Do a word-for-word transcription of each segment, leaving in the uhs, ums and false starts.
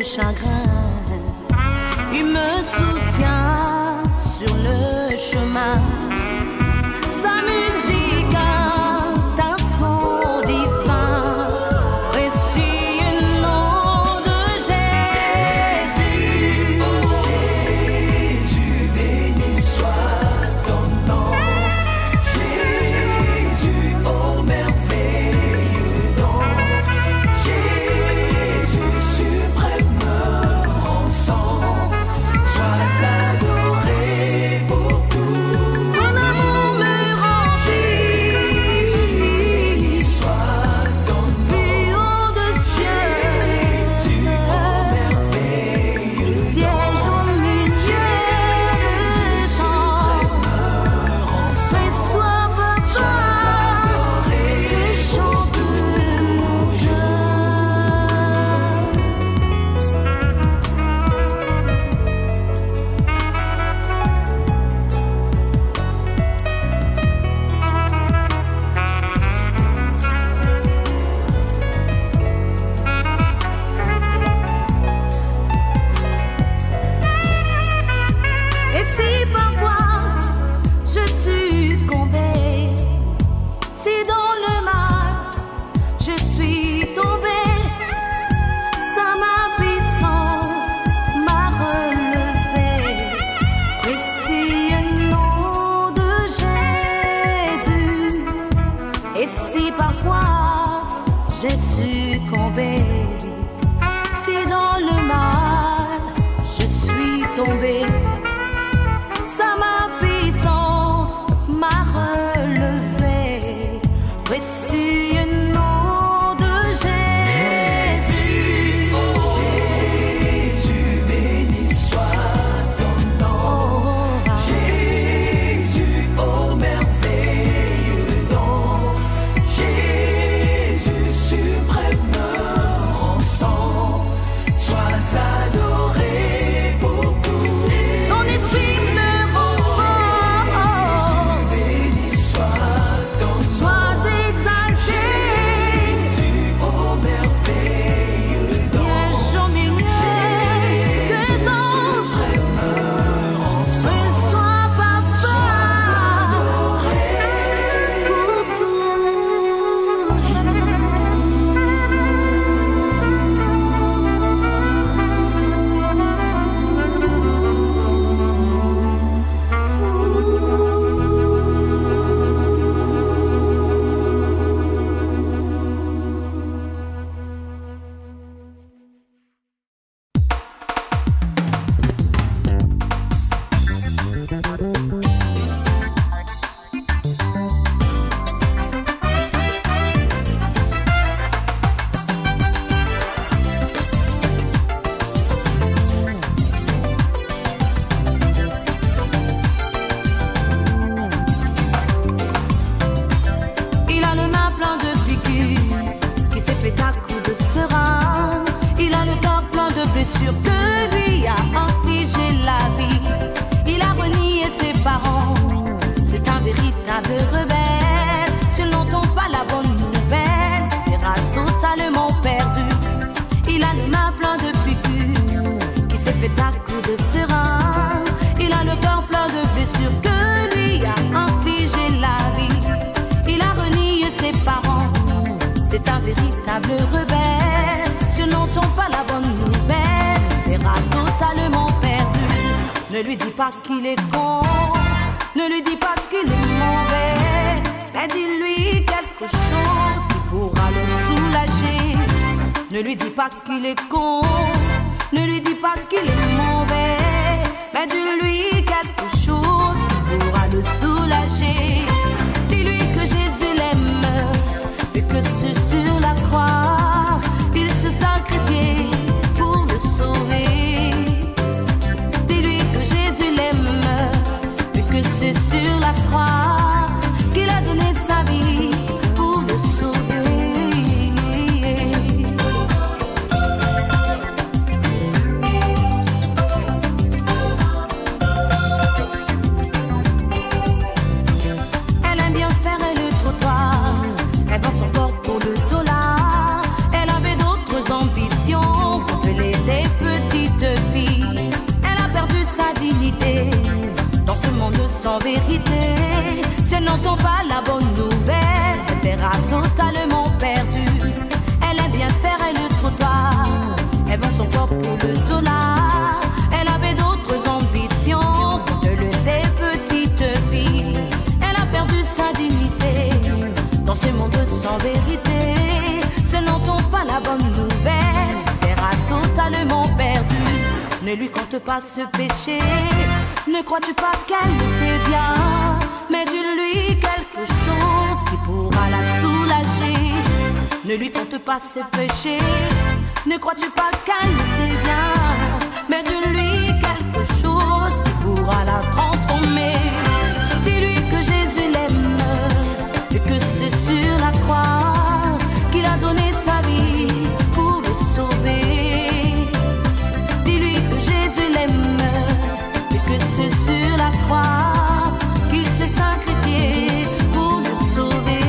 chagrin. Il me soutient sur le chemin. Sa musique a un son divin. Précieux nom de Jésus. Jésus, béni soit ton nom. Jésus, ô merveilleux nom. Jésus, suprême rançon. Sois adoré pour tout. Ton amour me remplit. Jésus, soit ton nom. Plus haut de cieux. Jésus, ô merveilleux Je siège au milieu de temps. Fais sois papa. Et chante mon cœur. Et si parfois je succombais, si dans le mal je suis tombée, ça m'a puissant, m'a relevé. Précieux nom de Jésus. Et si parfois j'ai succombé, si dans le mal je suis tombée, ça m'a puissant, m'a relevé. Précieux nom de Jésus. Jésus, béni soit ton nom. Oh, Jésus, ô merveilleux nom. Jésus, suprême rançon. Sois adoré pour tout. ton esprit me renforce. Béni soit ton nom. Sois exalté. Jésus, ô merveilleux nom. Siège au milieu des anges. Fais sois papa pour Il a le main plein de piqûres, qui s'est fait à coups de seringue. Il a le corps plein de blessures que lui a infligé la vie. Il a renié ses parents, c'est un véritable rebelle. S'il n'entend pas la bonne nouvelle, sera totalement perdu. Il a le main plein de piqûres, qui s'est fait à coups de seringue. Il a le corps plein de blessures que lui a infligé la vie. Il a renié ses parents, c'est un véritable rebelle. Si n'entend pas la bonne nouvelle, sera totalement perdu. Ne lui dis pas qu'il est con, ne lui dis pas qu'il est mauvais, mais dis-lui quelque chose qui pourra le soulager. Ne lui dis pas qu'il est con, ne lui dis pas qu'il est mauvais, mais dis-lui quelque chose qui pourra le soulager. Dis-lui que Jésus l'aime et que c'est sur la croix il se sacrifiait pour le sauver. Dis-lui que Jésus l'aime et que c'est sur la croix qu'il a donné sa vie pour le sauver. compte pas ce péché. Ne crois-tu pas qu'elle le sait bien? Mais dis-lui quelque chose qui pourra la soulager. Ne lui compte pas ses péchés. Ne crois-tu pas qu'elle le sait bien? Mais dis-lui quelque chose qui pourra la transformer. Dis-lui que Jésus l'aime et que c'est sur la croix qu'il a donné sa vie pour le sauver. Dis-lui que Jésus l'aime et que c'est sur la croix qu'il s'est sacrifié pour le sauver.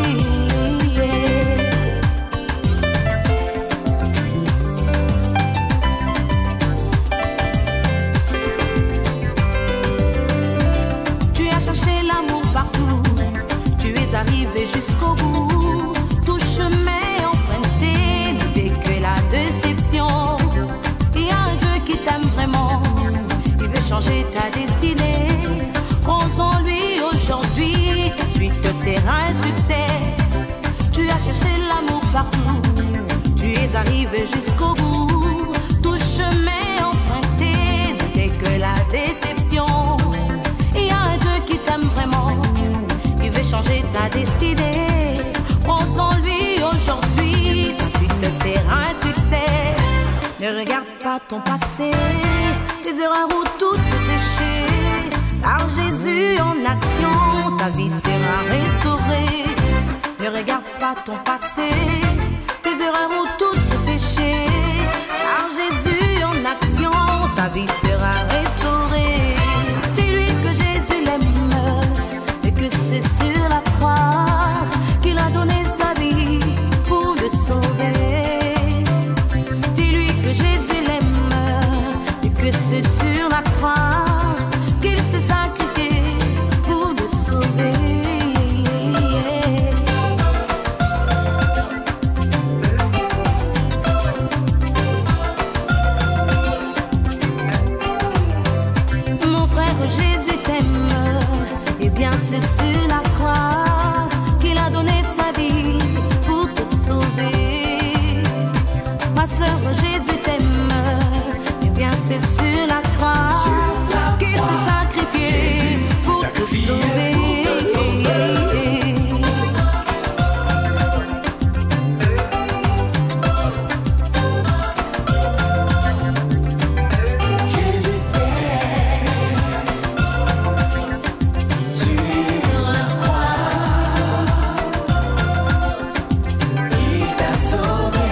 Tu as cherché l'amour partout, tu es arrivé jusqu'au bout. Tout chemin emprunté n'était que la déception. Il y a un Dieu qui t'aime vraiment, il veut changer ta destinée. Crois en lui aujourd'hui, suite sera un succès. Tu as cherché l'amour partout, tu es arrivé jusqu'au bout. Tout chemin emprunté n'était que la déception. Il y a un Dieu qui t'aime vraiment, il veut changer ta destinée. Crois en lui aujourd'hui, ta suite sera un succès. Ne regarde pas ton passé, tes erreurs ou tous tes péchés. Car Jésus en action, ta vie sera restaurée. Ne regarde pas ton passé, tes erreurs ou tous tes péchés. Car Jésus en action, ta vie sera restaurée. Dis-lui que Jésus l'aime et que c'est sur la croix qu'il a donné sa vie pour le sauver. Dis-lui que Jésus l'aime et que c'est sur la croix qu'il s'est sacrifié pour le sauver. Mon frère, Jésus t'aime, et bien c'est sur la croix qu'il a donné sa vie pour te sauver. Ma sœur, Jésus t'aime, et bien c'est sur la croix qu'il s'est sacrifié pour te sauver. Jésus t'aime sur la croix, il t'a sauvé.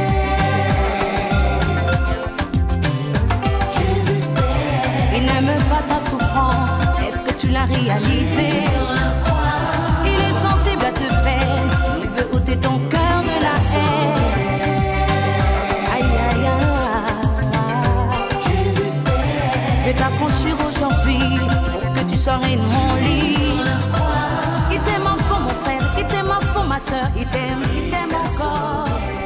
Jésus t'aime Il n'aime pas ta souffrance, est-ce que tu l'as réalisé? sur la croix, Il est sensible à te peine, il veut ôter ton cœur de la haine. Aïe aïe aïe. Jésus t'aime Je vais t'affranchir aujourd'hui pour que tu sois mon lit. Il t'aime enfant mon frère, il t'aime enfant ma soeur, il t'aime, il t'aime encore.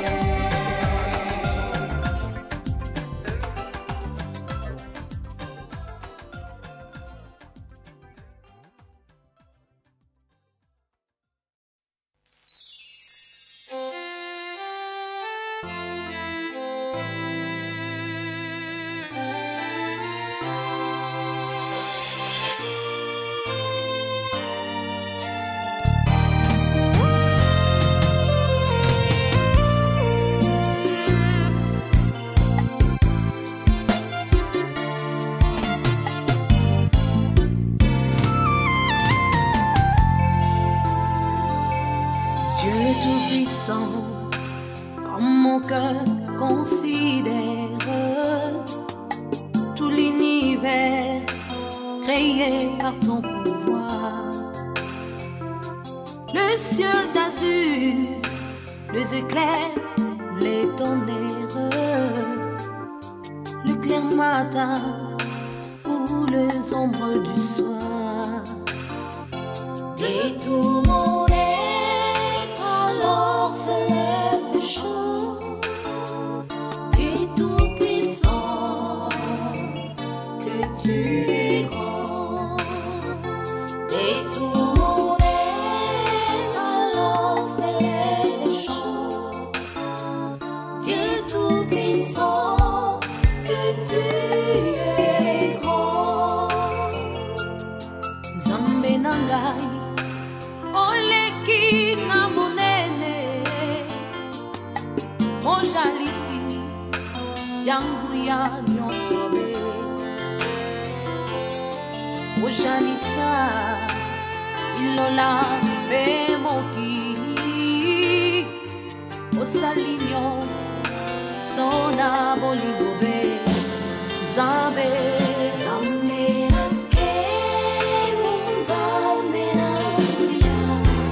Dieu Tout-Puissant, comme mon cœur considère tout l'univers créé par ton pouvoir. Le ciel d'azur, les éclairs, les tonnerres, le clair matin ou les ombres du soir. Et tout mon être alors se lève de chaud. Tu es tout puissant, que tu es grand. Et tout mon être alors se lève de chaud. Tu es tout puissant, que tu es Yanguya nyon sobe Ojanisa Ilola bemoki Osalinyo Sona boligobe Zambe Zambe na kemo, zambe na kuya,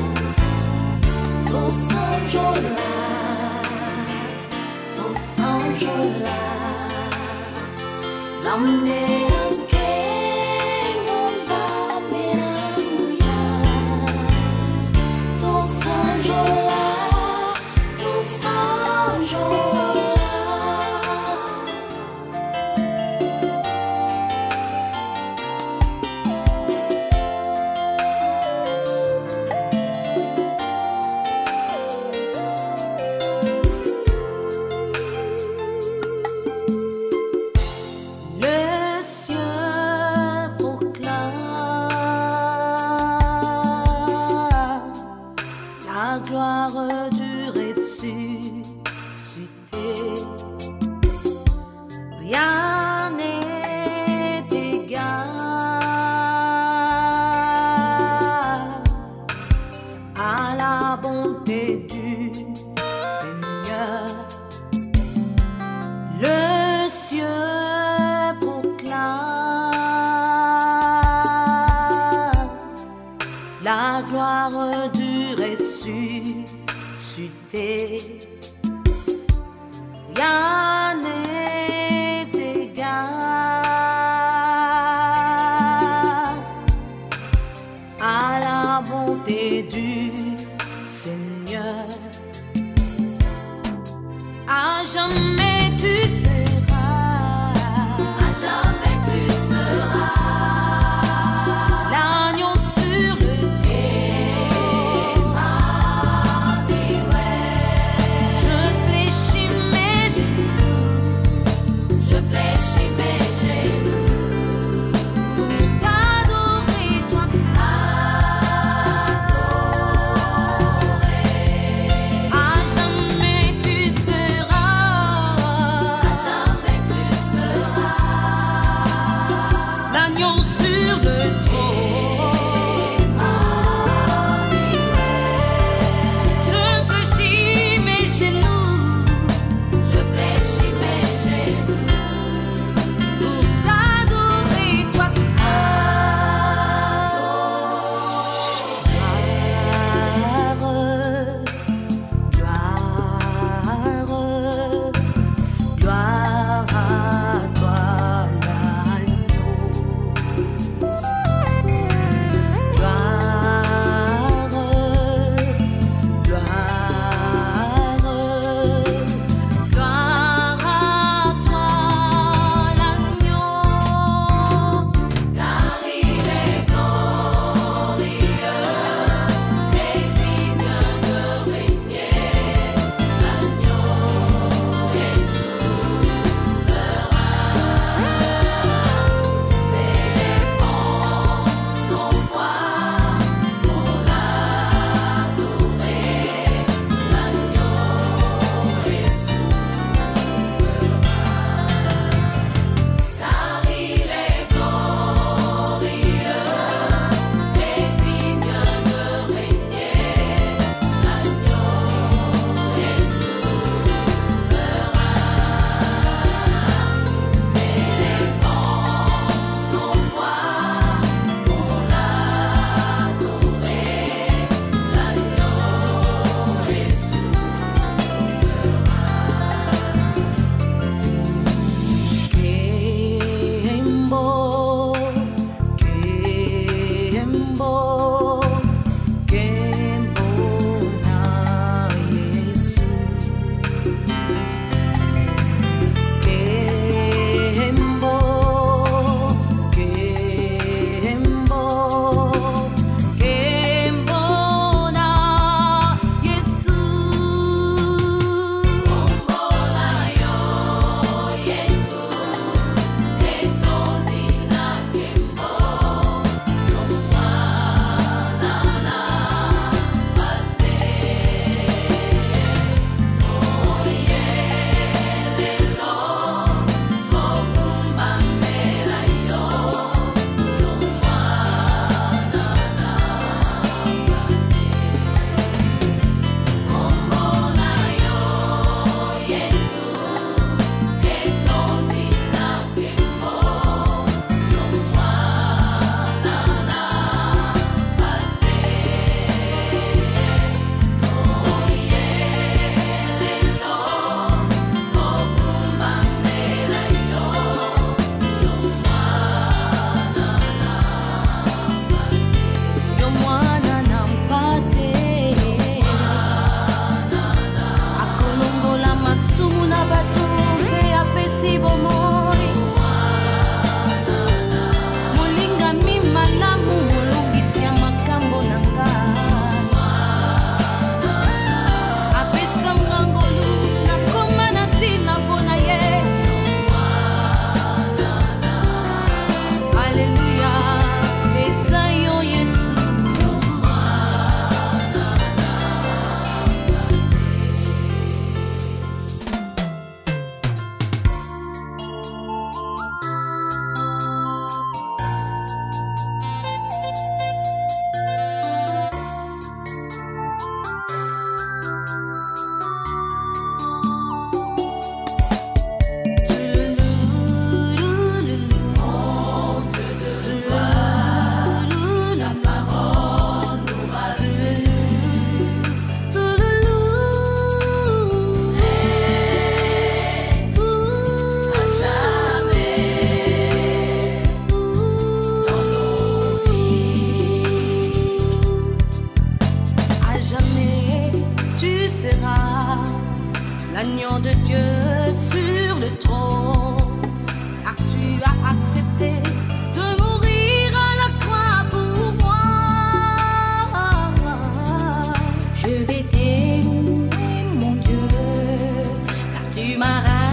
to sanjola, to sanjola. Zambe na kemo, zambe na kuya, to sanjola, to sanjola. Le ciel proclame la gloire du ressuscité. Rien n'est égal à la bonté du Seigneur. Le ciel proclame la gloire du ressuscité. Rien n'est égal à la bonté du Seigneur. À jamais tu seras, à jamais tu seras l'agneau sur le je fléchis mes genoux, je fléchis mes genoux pour t'adorer, toi seul. À jamais tu seras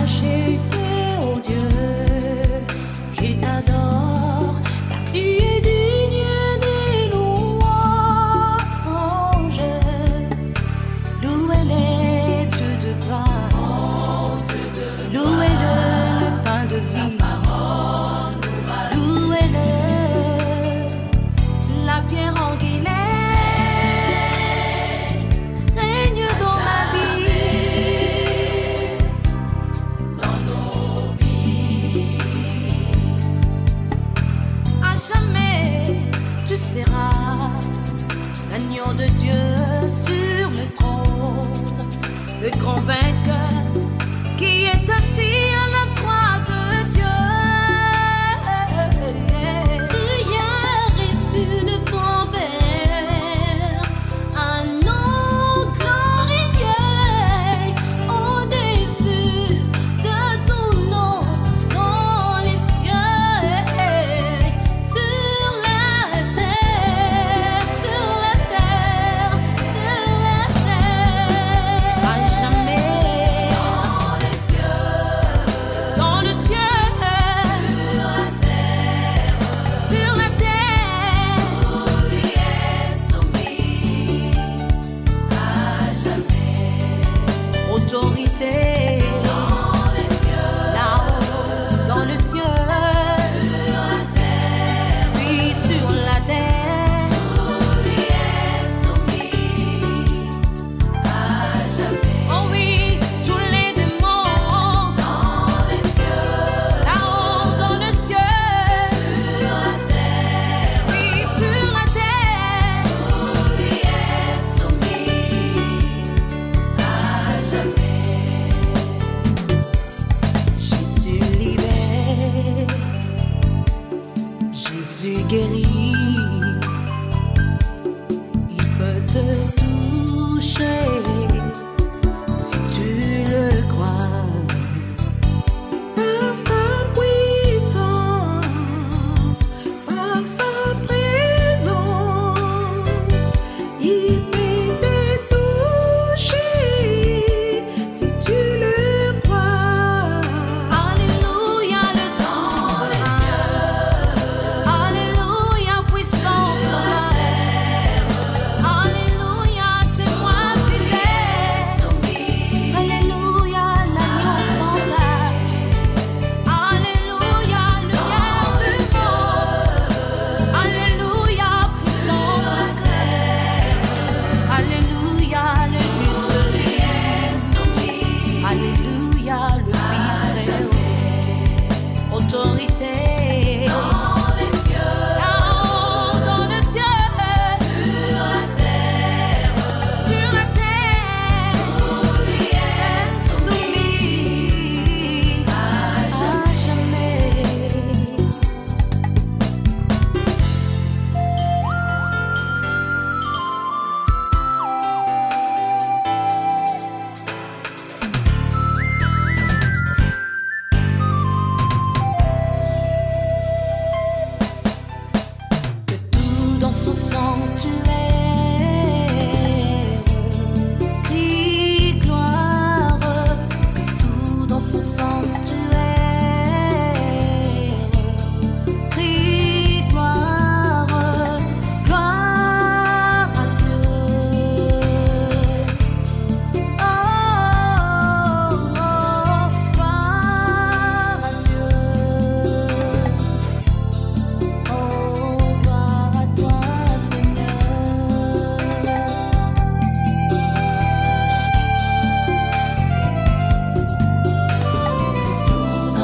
racheté, oh Dieu, je t'adore, car tu es digne des louanges. Louez-les, Dieu de grâce. Louez-le, le pain de vie. Louez-le, la pierre angulaire. Règne dans ma vie. Dans nos vies. À jamais, tu seras l'agneau de Dieu sur le trône, le grand vainqueur qui est assis à la droite de Dieu. Tu as reçu de ton Père un nom glorieux au-dessus de tout nom dans les cieux, sur la terre, sur la terre, sur la terre. À jamais, dans le ciel, sur la terre, tout lui est soumis. À jamais, autorité. Dans les cieux, là-haut, dans le ciel, sur la terre, oui, sur la terre, tout lui est soumis. À jamais, oh oui, tous les démons, dans les cieux, là-haut, dans le ciel, sur la terre, oui, sur la terre, tout lui est soumis. À jamais. Jésus libère, Jésus guérit, il peut te toucher si tu le crois. Par sa puissance, par sa présence, il peut te toucher si tu le crois. Alléluia, le souverain. Alléluia, puissant sauveur. Alléluia, témoin fidèle. Alléluia, l'agneau sans tache. Alléluia, lumière du monde. Alléluia, puissant vainqueur. Alléluia, le juste Jésus. Alléluia, le Fils de Dieu. Autorité. Dans les cieux, là-haut, dans le ciel, sur la terre, sur la terre, tout lui est soumis. À jamais. Que tout dans son sanctuaire crie gloire, tout dans son sanctuaire crie gloire, gloire à Dieu. Oh, oh, gloire à Dieu. Oh, gloire à toi, Seigneur. Tout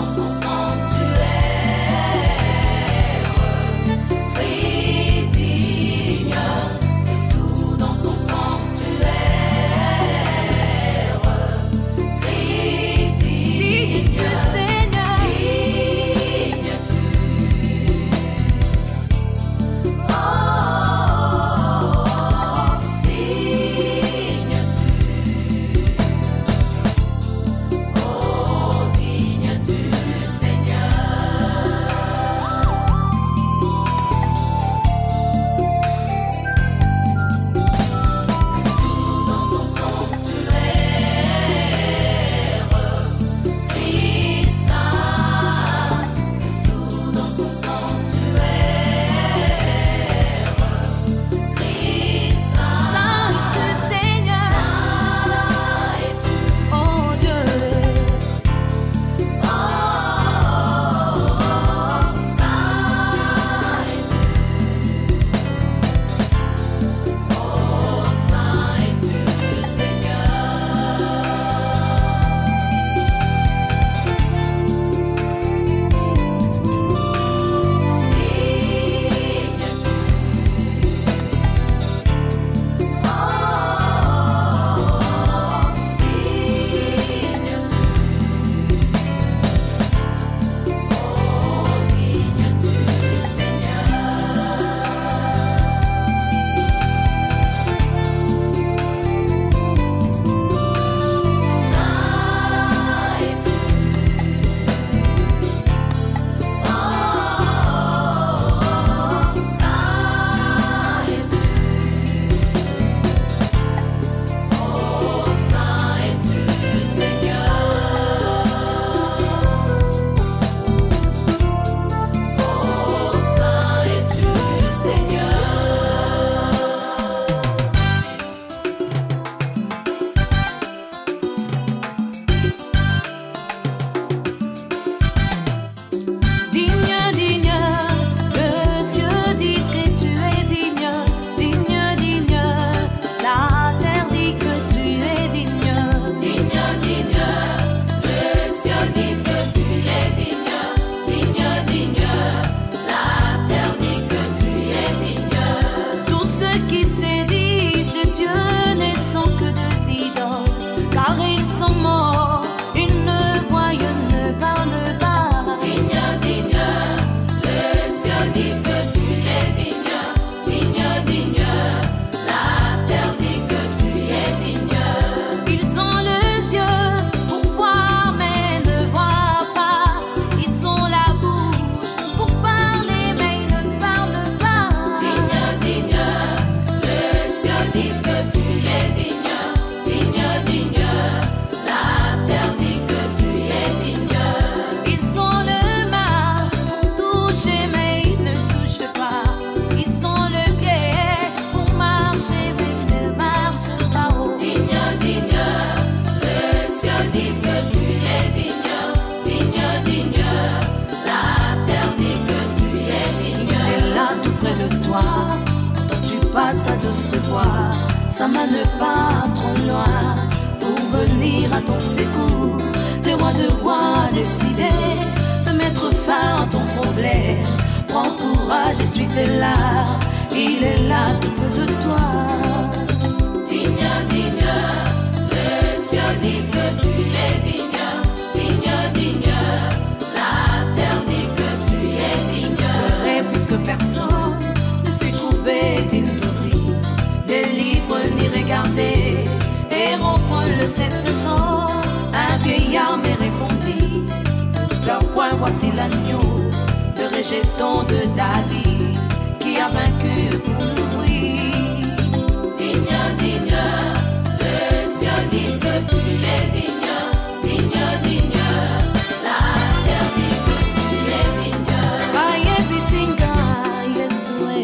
sa main ne part trop loin pour venir à ton secours. Le roi de rois décidé de mettre fin à ton problème. Prends courage, essuie tes larmes, il est là tout près de toi. Digne, digne, les cieux disent que tu es digne, digne, digne, la terre dit que tu es digne. Pleurer puisque personne ne fut trouvé digne de rire, des livres ni regardé, et reprend le sept cents. Un vieillard me répondit, leur point voici l'agneau, le rejeton de David, qui a vaincu pour l'ouvrir. Digne, digne, les cieux disent que tu es digne, digne, digne, la terre dit que tu es digne. Aye bisinga Yesue,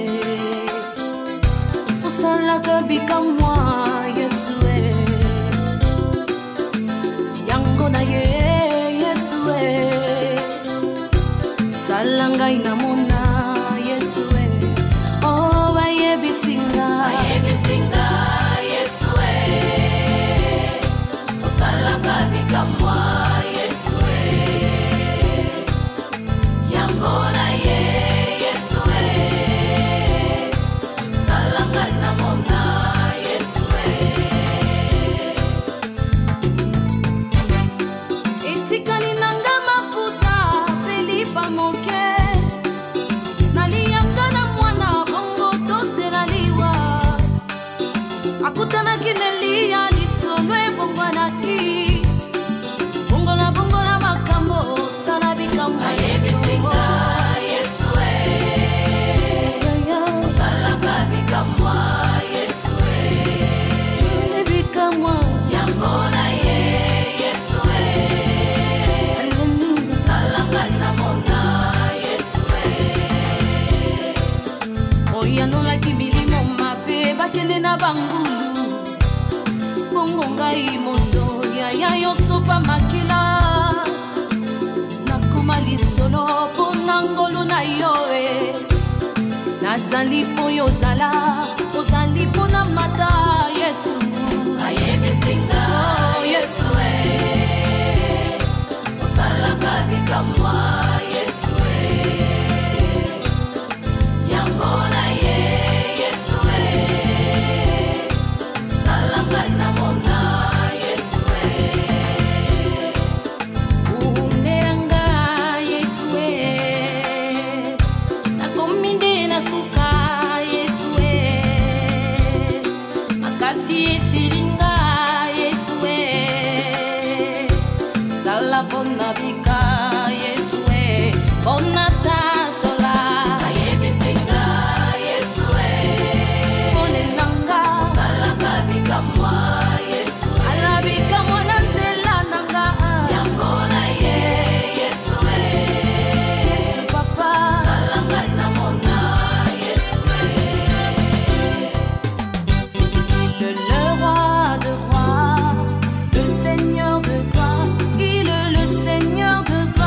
usala kabika moi Yesue, yango na ye Yesue, salanga inamona Yesue, oh aye bisinga, Aye bisinga Yesue, osala kabika moi Yesue, yango na ye Yesue, salanga na mona Yesue. etikali nanga mafuta pelipa moke, naliyanga na mwana bongo toselaliwa, akutanaki nelia lisolo ebongwanaki, bongola bongola makambo sala bikambo. Aye bisinga Yesue, osala kabika moi Yesue, bikamwa yango na ye Yesue, salanga na mona Yesue. oyanolaki milimo mabe bakende na bangulu, bongo ngai moto yaya yosopa makila, nakoma lisolo mpo na ngolu na yo e, nazali mpo yo ozala, ozali mpo na mata Yesu. Aye bisinga Oh, Yesue, osala kabika moi Yesue, yango na ye Yesue, salanga na mona Yesue. Underanga Yesue, nakomi nde na suka Yesue, makasi esilinga Yesue, sala mpona bika Yesue, mpona tatola. Aye bisinga Yesue, Pole nanga osala kabika moi Yesue, alabika mwana nzela nanga, yango na ye Yesue, Yesu papa. salanga na mona Yesue. Le, le roi de rois, le seigneur de gloire, il est le seigneur de gloire.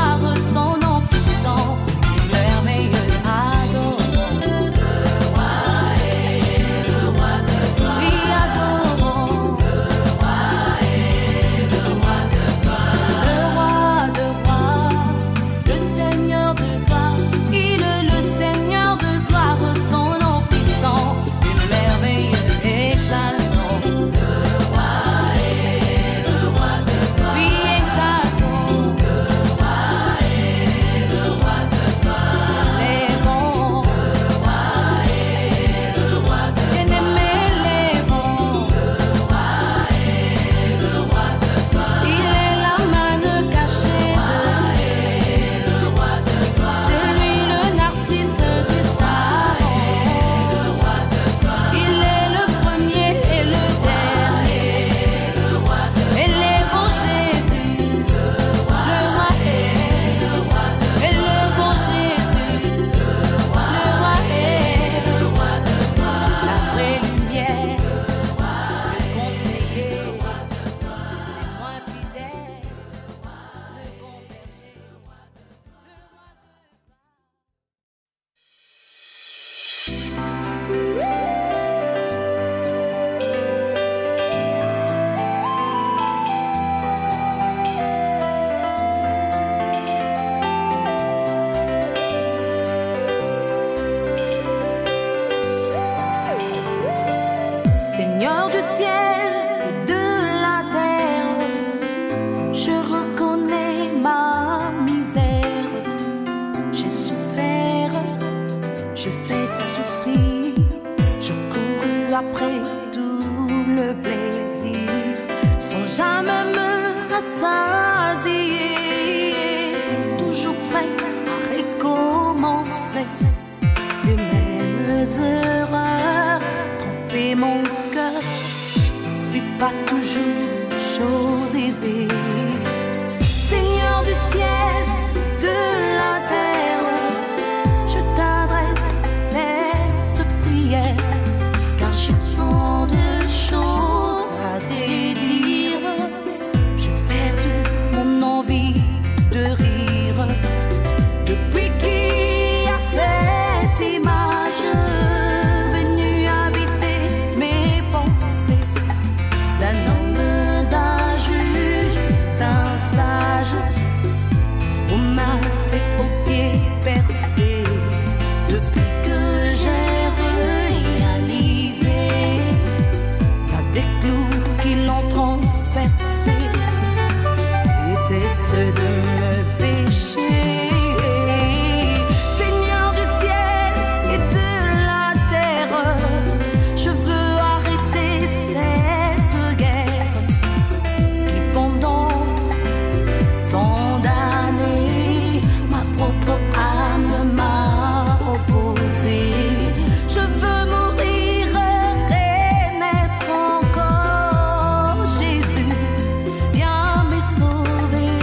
pas toujours chose aisée. Seigneur du ciel, de la terre, je t'adresse cette prière, car j'ai tant de choses à te dire. J'ai perdu mon envie de rire depuis qu'il y a cette image venue habiter mes pensées d'un homme, d'un juge, d'un sage, aux mains et aux pieds percés. Depuis que j'ai réalisé, il y a des clous qui l'ont transpercé, étaient ceux de mes péchés. Seigneur du ciel et de la terre, je veux arrêter cette guerre qui pendant tant d'années ma propre âme m'a opposé. Je veux mourir, renaître encore. Jésus, viens me sauver.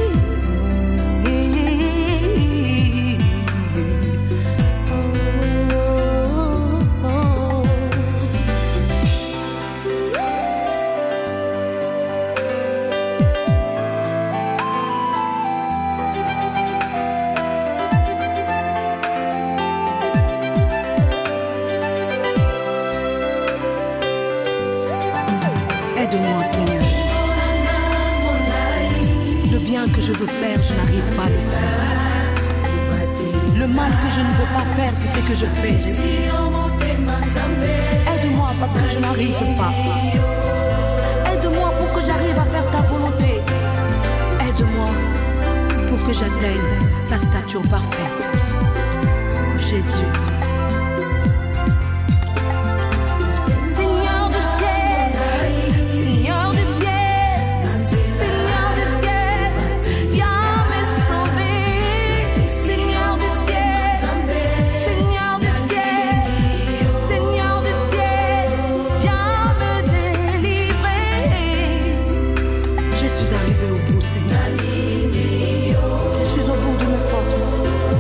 Oh, oh, oh. Aide-moi, Seigneur. Le bien que je veux faire, je n'arrive pas à le faire. Le mal que je ne veux pas faire, c'est ce que je fais. Aide-moi parce que je n'arrive pas. Aide-moi pour que j'arrive à faire ta volonté. Aide-moi pour que j'atteigne la stature parfaite. Oh, Jésus. Seigneur du ciel, Seigneur du ciel, Seigneur du ciel, viens me sauver. Seigneur du ciel, Seigneur du ciel, Seigneur du ciel, viens me délivrer. Je suis arrivé au bout, Seigneur. Je suis au bout de mes forces.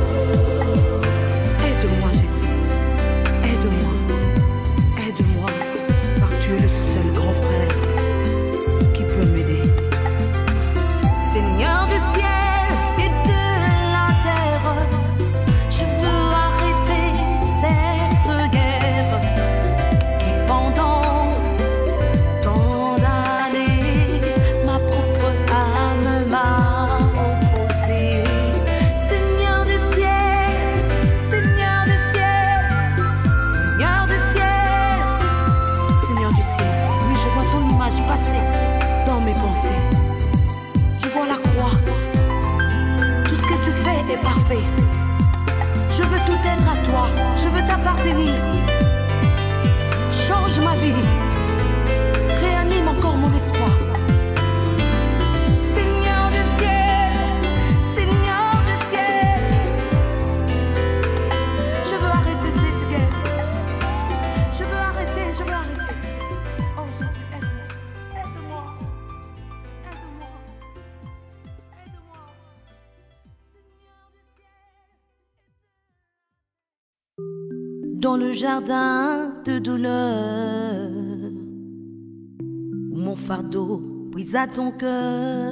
Aide-moi, Jésus. Aide-moi. Aide-moi, car tu es le seul grand frère qui peut m'aider. Seigneur du ciel et de la terre, je veux arrêter cette guerre qui pendant tant d'années ma propre âme m'a opposé. Seigneur du ciel, Seigneur du ciel, Seigneur du ciel, Seigneur du ciel, oui, je vois ton image passer dans mes pensées. Je vois la croix. Tout ce que tu fais est parfait. Je veux tout être à toi. Je veux t'appartenir. Change ma vie. Réanime encore mon espoir. Seigneur du ciel, Seigneur du ciel, je veux arrêter cette guerre. Je veux arrêter, je veux arrêter. Oh Jésus, aide-moi, aide-moi, aide-moi, aide-moi. Dans le jardin de douleur, où mon fardeau brise à ton cœur,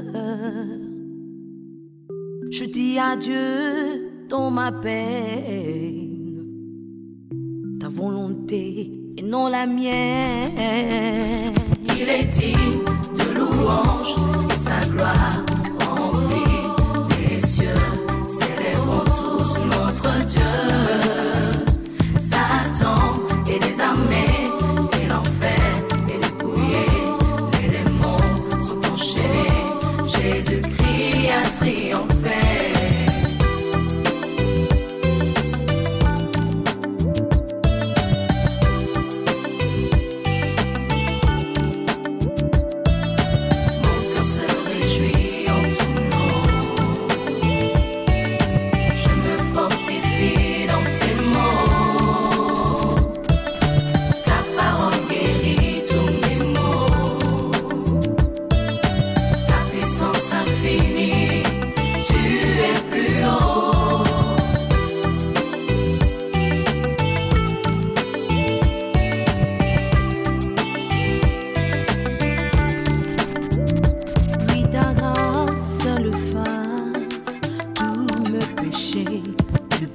je dis adieu dans ma peine, ta volonté et non la mienne. Il est digne de louange, sa gloire remplit les cieux. Célébrons tous notre Dieu. Satan et les armées, et l'enfer est dépouillé. Les démons sont enchaînés. Jésus-Christ a triomphé. Mon cœur se réjouit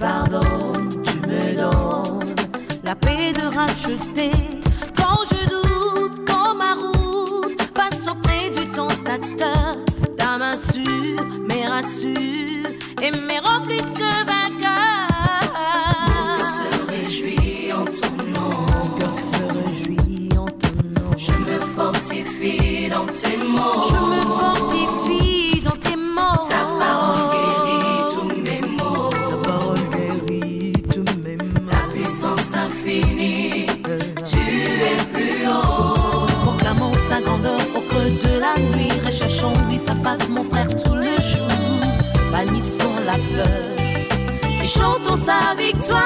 pardonnes, tu me donnes la paix de racheter. Quand je doute, quand ma route passe auprès du tentateur, ta main sûre me rassure et me rend plus que vainqueur. Mon cœur se réjouit en ton nom. Mon cœur se réjouit en ton nom. Je me fortifie dans tes mots. Je me fortifie dans tes mots. Ta parole guérit tous mes maux. Ta parole guérit tous mes maux. Ta puissance infinie, tu es plus haut. Proclamons sa grandeur au creux de la nuit. Recherchons-lui sa face, mon frère, tout le jour. Bannissons la peur et chantons sa victoire.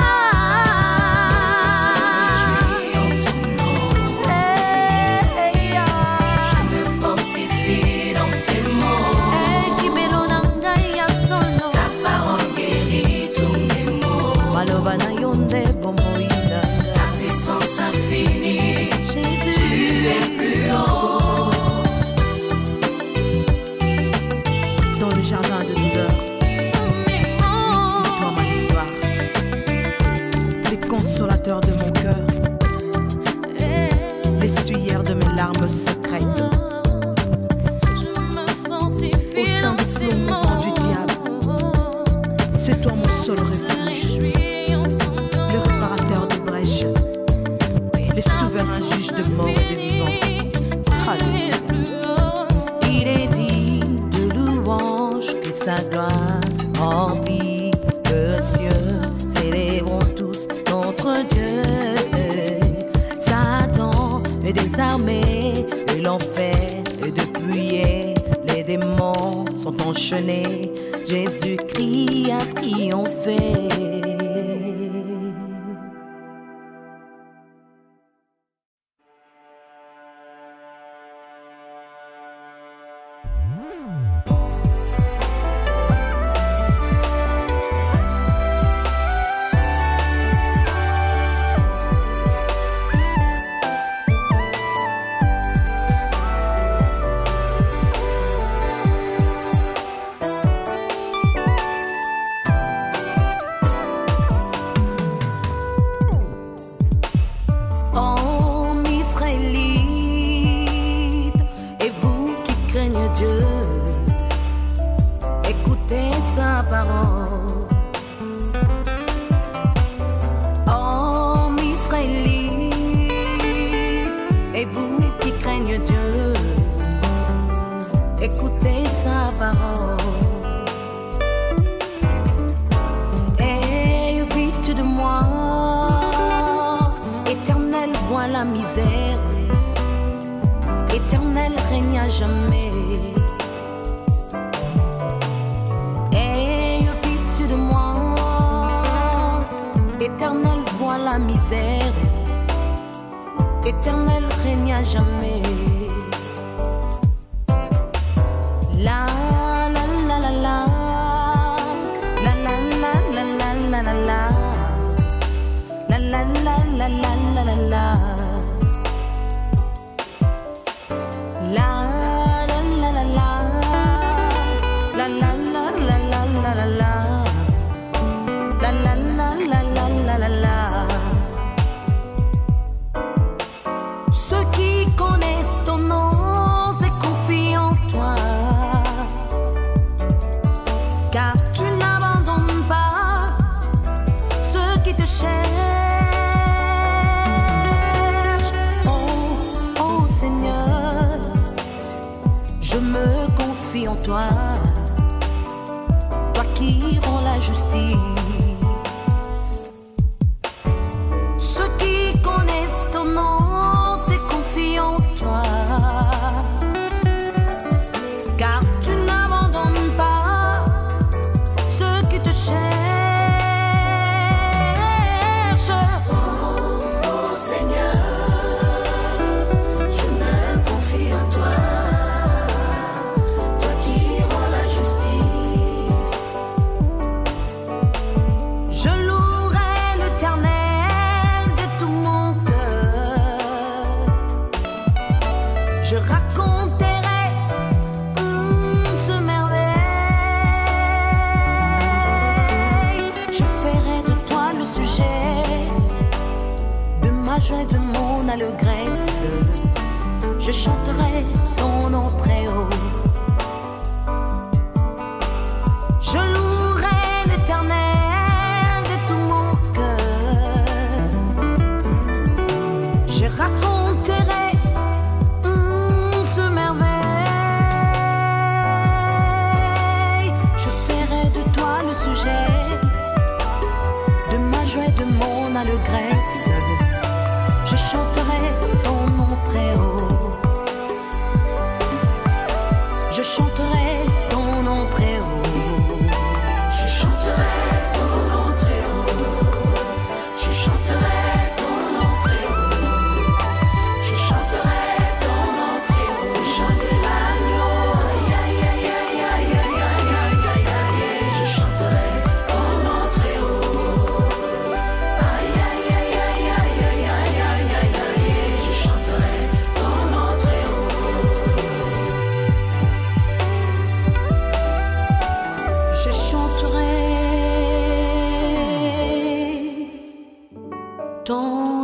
Ta puissance infinie, tu es plus haut. Dans le jardin de douleur, c'est toi ma victoire. Les consolateurs de mon cœur, l'essuyer de mes larmes secrètes. Au sein du flot mouvant du diable, c'est toi mon seul refuge. Le réparateur de brèches, les souverains juges de mort et de vivants. Alléluia. Il est dit de louange que sa gloire remplit le ciel. Célébrons tous notre Dieu. Satan est désarmé et l'enfer est dépouillé. Les démons sont enchaînés. Jésus-Christ a triomphé. joie de mon allégresse, je chanterai ton nom très haut. Je louerai l'Éternel de tout mon cœur. Je raconterai hum, ce merveille. Je ferai de toi le sujet de ma joie et de mon allégresse. Je chanterai ton nom très haut. Je chanterai ton nom très haut. Je chanterai ton nom très haut. Je chanterai ton nom très haut. Je chanterai ton nom très haut. Chanter l'agneau. Aïe aïe aïe aïe aïe aïe aïe aïe aïe aïe. Je chanterai ton nom très haut. Aïe aïe aïe aïe aïe aïe aïe aïe aïe aïe. Je chanterai ton nom très haut. Je chanterai ton